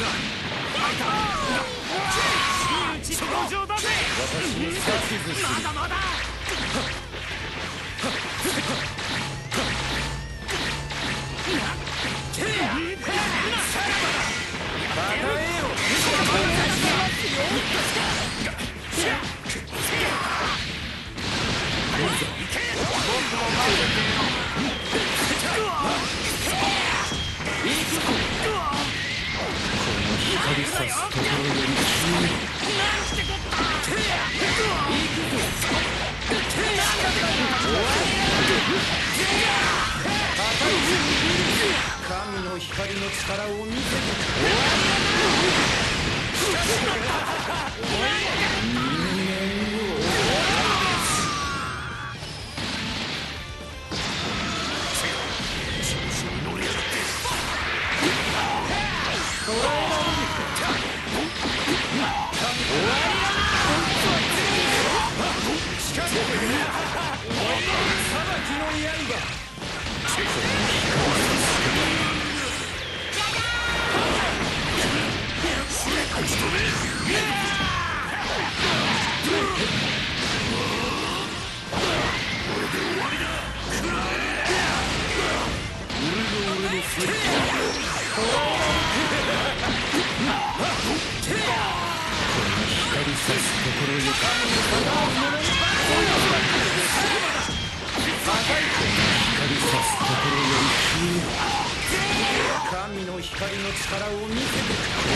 神の光の力を見せて神の光の力を見せて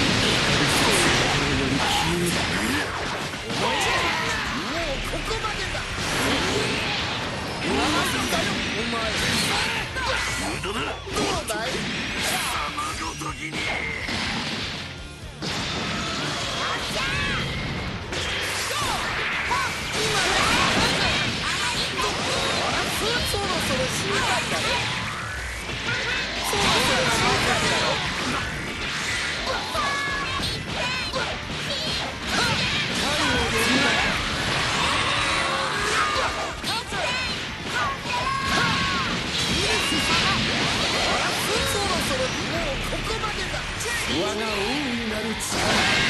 もうここまでだ。何だよお前。無駄だ。どうだい貴様ごときに。そろそろ死にたいだろ。そろそろ死にたいだろ。そろそろもうここまでだ。我が王になる力。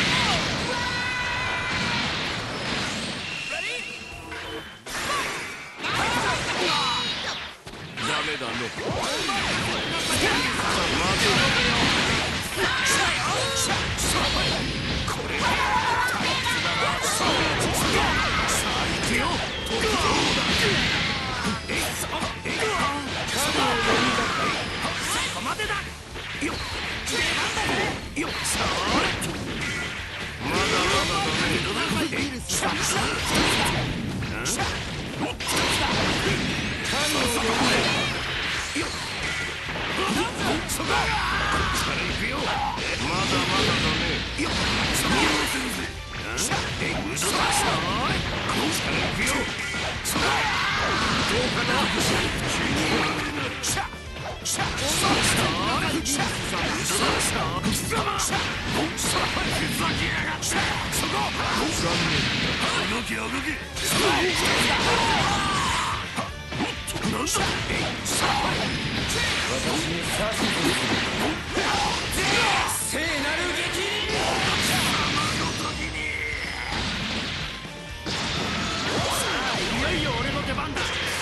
ダメだね。これは退屈だな。さあ行くよ。そこまでだ。よっ出番だね。よっさあまだまだだね。そこから行くよ。まだまだだね。よっそこするぜ。嘘だ。こっちから行くよ。そこどうかな。聖なる撃。いよいよ俺の出番だ。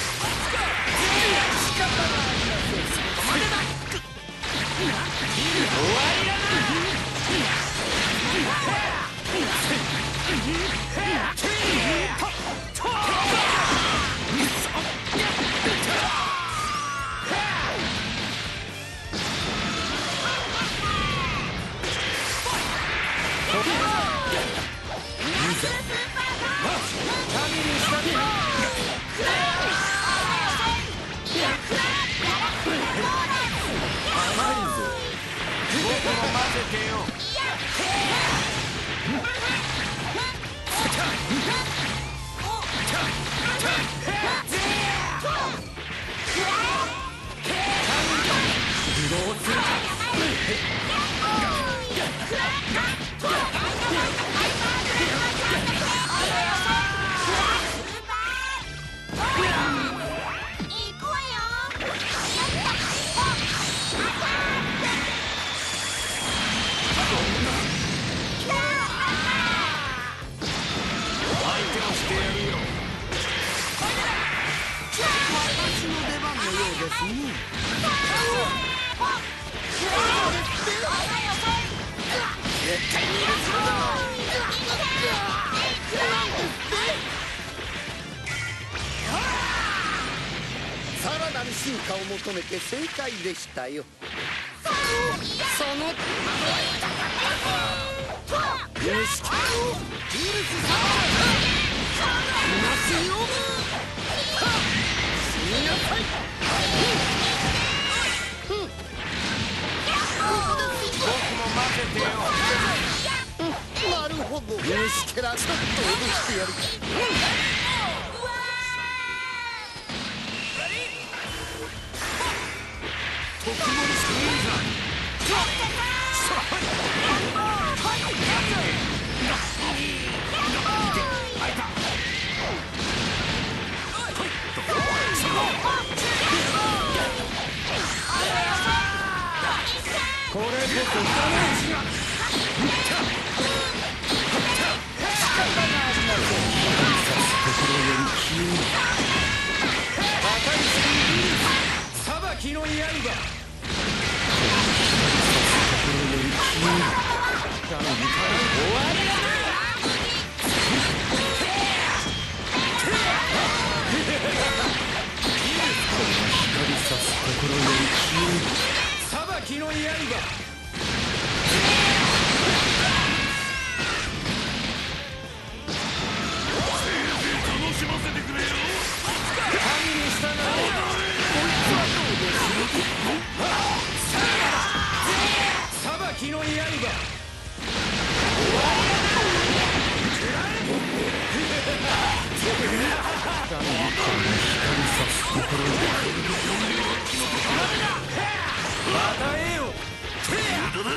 仕方ない。そこまでだ。終わりだな。 さらなる進化を求めて正解でしたよ。そのよし、ビールスサマーいますよ。死になさい。僕も混ぜてよ。なるほど。よし、ケラちょっと脅してやる。特盛りスクリーザー。これこそダメージが。裁きの刃。裁きの刃。楽しませてくれよ。神に従え。こいつはどうです。裁きの刃。またえよ。これだ。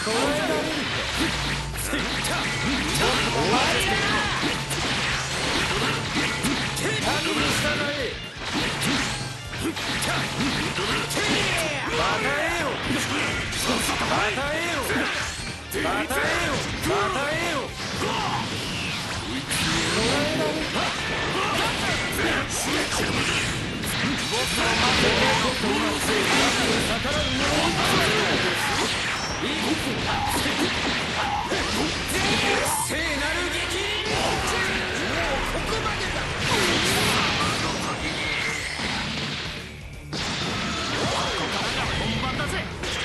終わりだ。神に従え。またえよ。またえよ。またえよ。またえよ。僕の待っていることのせいで逆らう者いい聖なる激鱗。もうここまでだ。ここからが本番だぜ。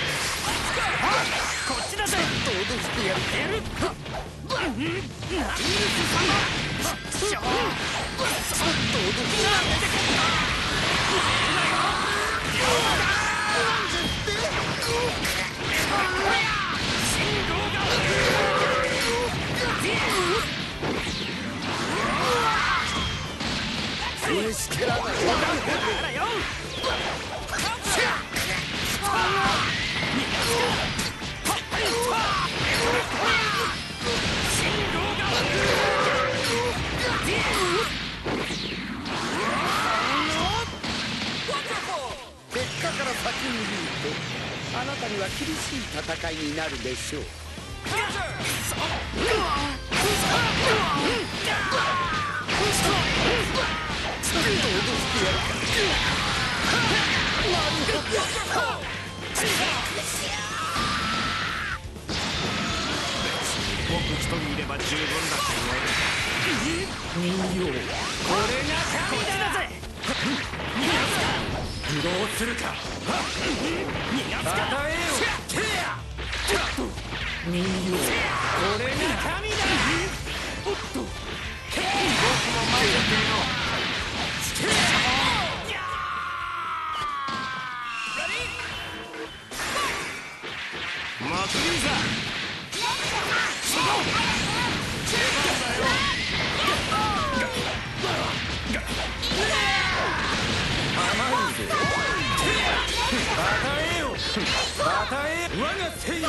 こっちだぜ。ちょっと脅してやる。ビールス様。ちょっと脅してやる。結果から先に言うと、あなたには厳しい戦いになるでしょう。僕一人いれば十分だと言われる。人形、これが神だぜ。武道するか。与えよ。人形、これが神だ。おっと、僕も待っててよ。まずいざ。我が正義。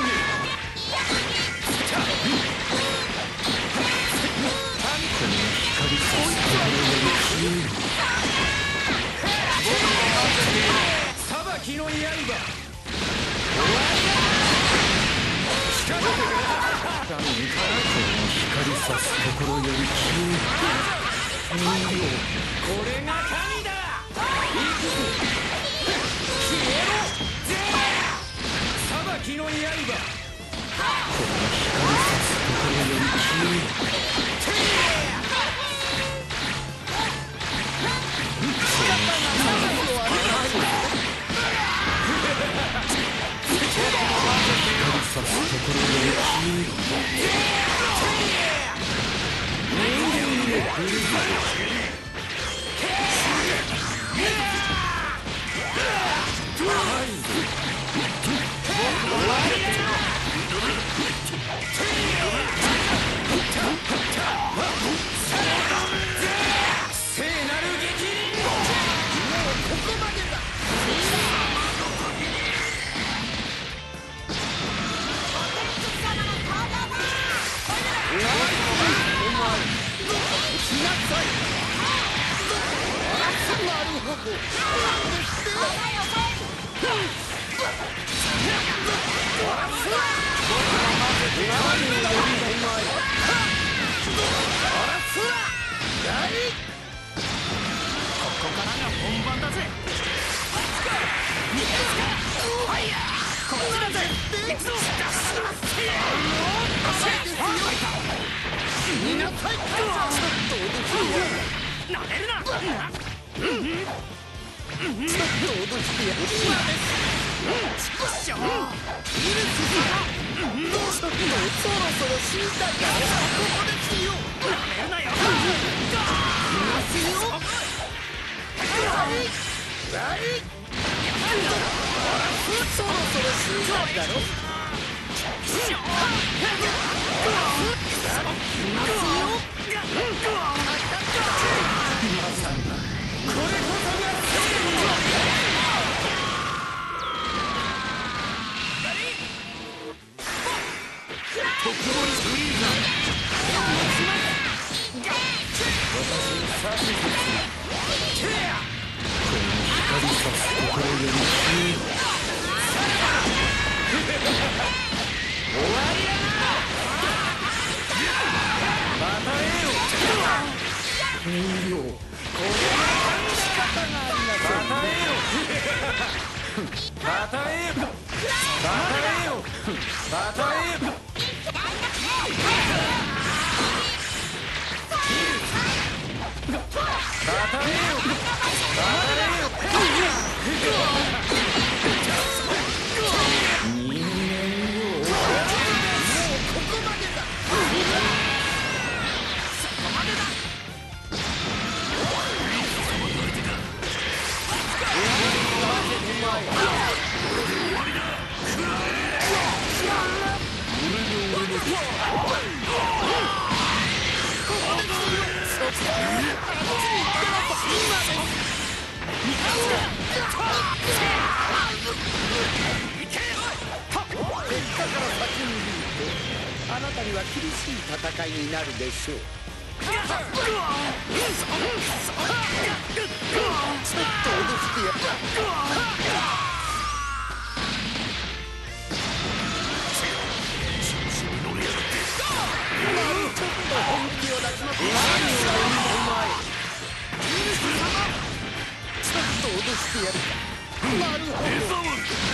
裁きの刃。光さす心より消え。人形、これが神だ。行くぞ。 敵の刃。あなたには厳しい戦いになるでしょう。ちょっと脅してやった。ちょっと本気を出します。ちょっと脅してやるか。なるほど。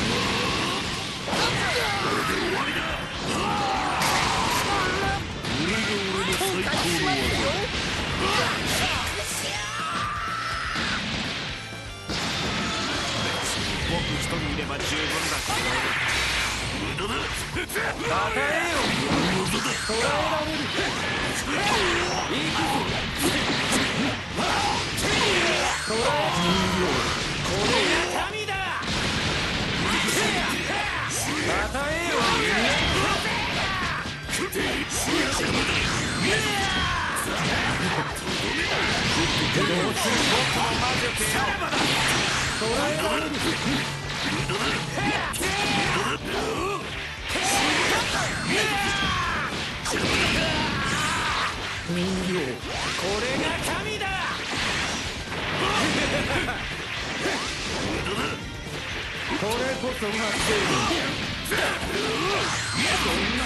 僕一人いれば十分だ。無駄だ。バカえよ。捕らえられる。いくぞ。捕らえ。これが神だ。バカえよ。人形、これが神だ。これこそが正義。そんな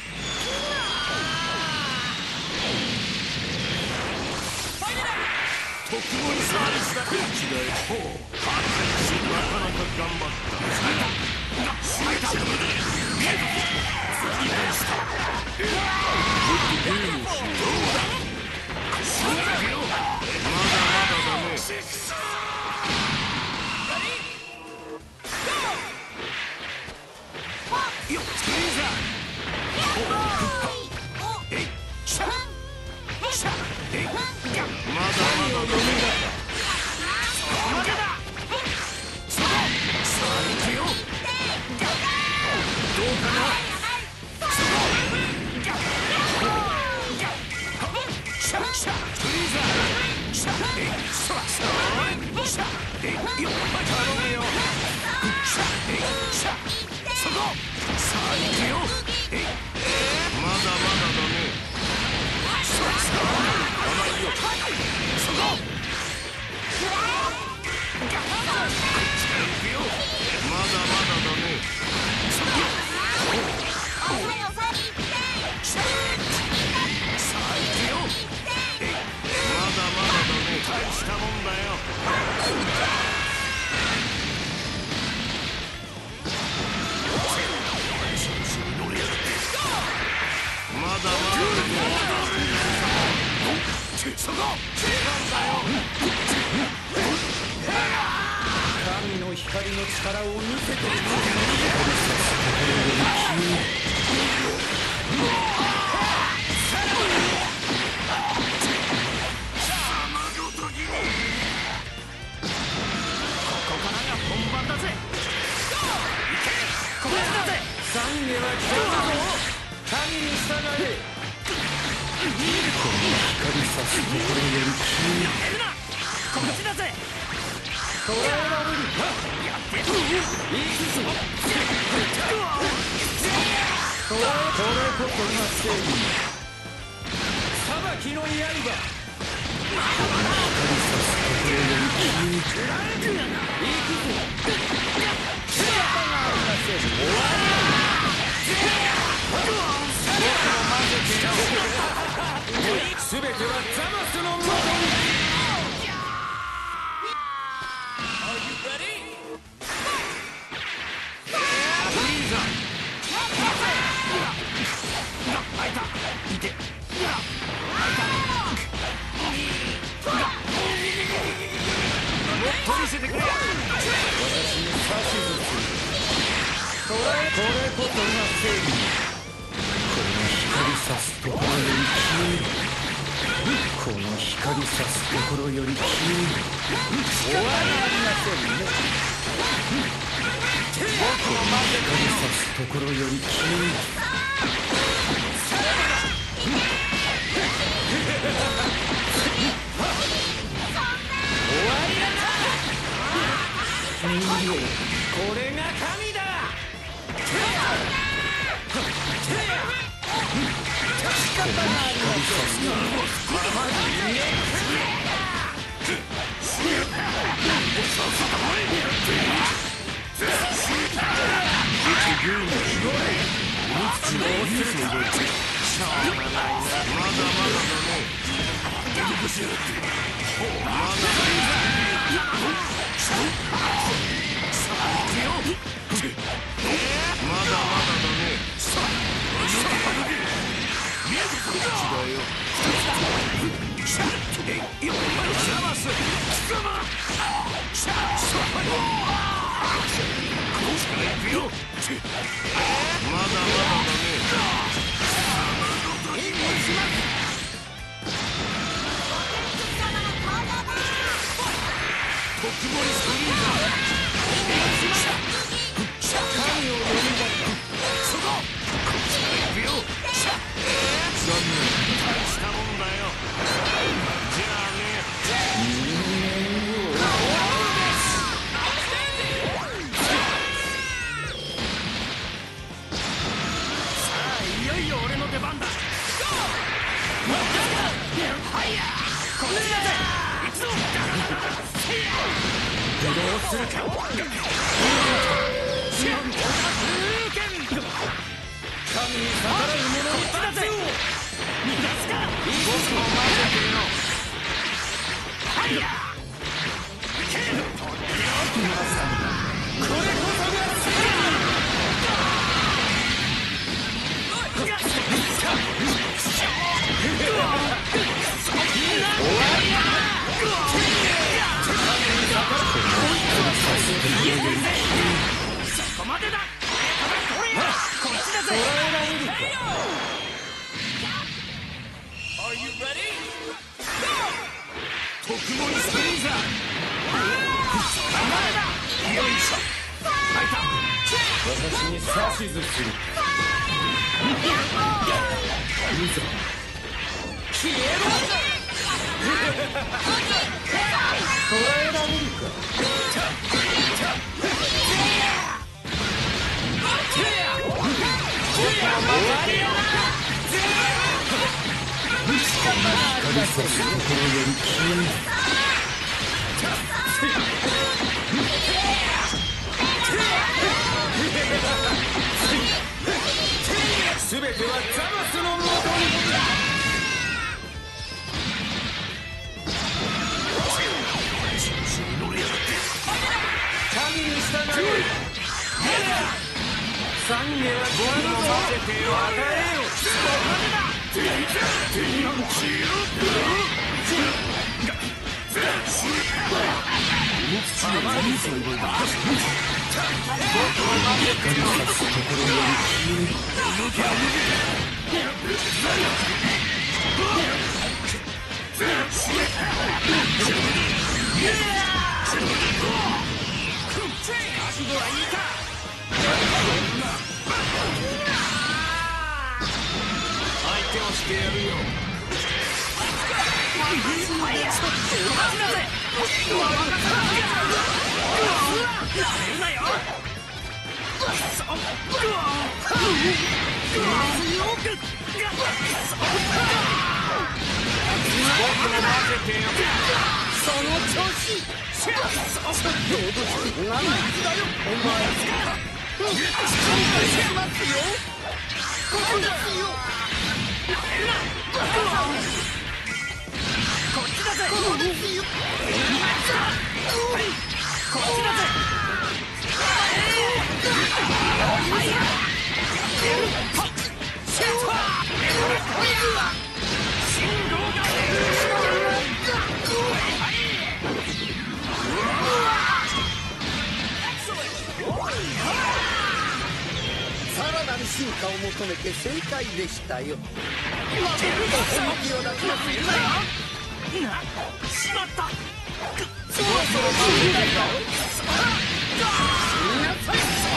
特盛りサービスだけ違え。ほう、なかなか頑張った。 神の光の力を見せて全てはザマスのもとに。この光さすところより消える。終わりありませんね。この光さすところより消える。終わりだ。人形、これが神だ。仕方がありませんね。これこそがでだ。これやこっちだぜ。Are you ready? Go! 特盛りスクリーザー。よいしょ。開いた。私に指図する。消えろ。捕らえられるか。全てはザマスの元に。神に従え。懺悔はご覧の混ぜてを与えよ。覚悟はいいか。相手をしてやるよ。その調子。ちょっと脅して何だよお前。紹介しますよ。ここですよ。こっちだぜ。ここですよ。こっちだぜ。さらなる進化を求めて正解でしたよ。本気を出しますよ。しまった。そろそろ死んだよ。死になさい。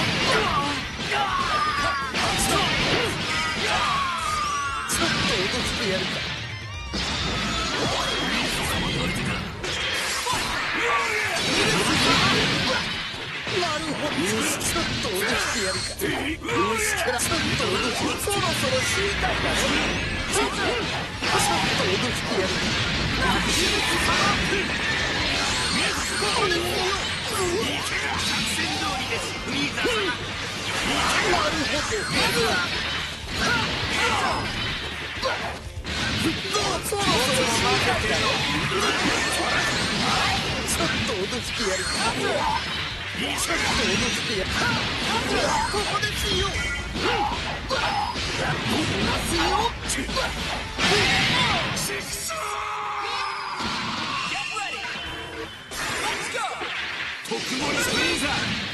ちょっと脅してやるか。なるほど。よし、ちょっと脅してやるか。よし、ちょっと脅して。そろそろ死にたいだろ。ちょっと脅してやるか。ここですよ。特盛りスクリーザー。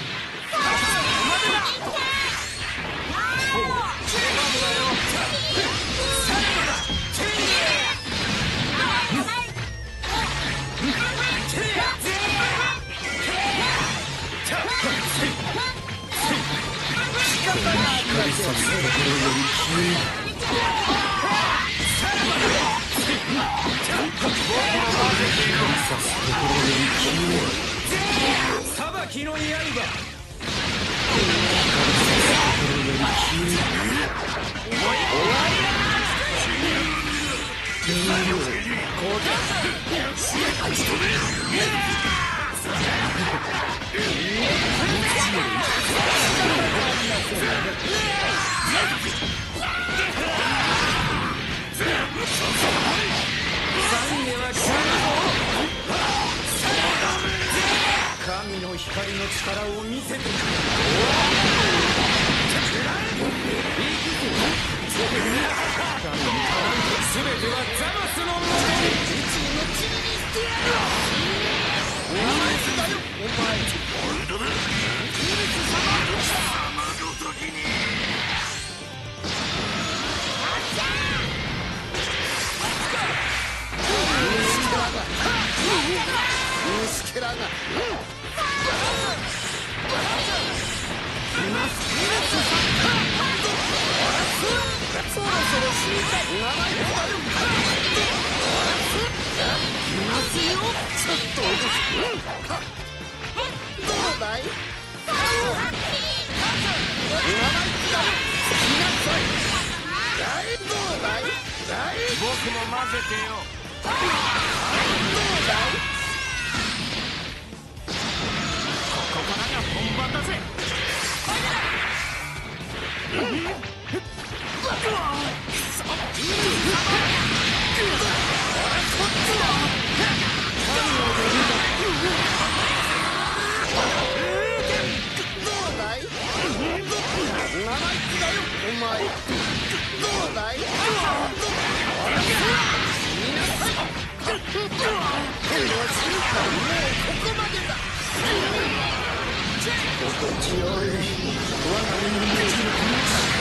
裁きの刃。神の光の力を見せてくれ。全てはザマスのものに。宇宙の塵にしてやる。お前だよ、お前。 虫けらがそろそろ死にたい。ちょっと落ち着く。どうだい？どうだい？ 僕も混ぜてよ。 どうだい？ ここからが本番だぜ。 心地よい我が身にできる気持ち。